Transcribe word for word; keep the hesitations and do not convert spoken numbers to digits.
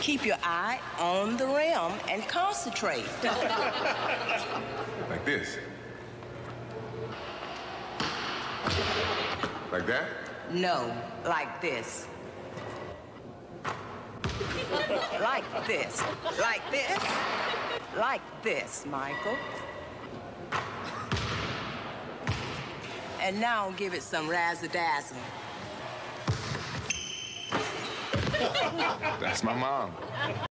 Keep your eye on the rim and concentrate. Like this. Like that? No, like this. Like this. Like this. Like this, Michael. And now give it some razzle-dazzle. That's my mom.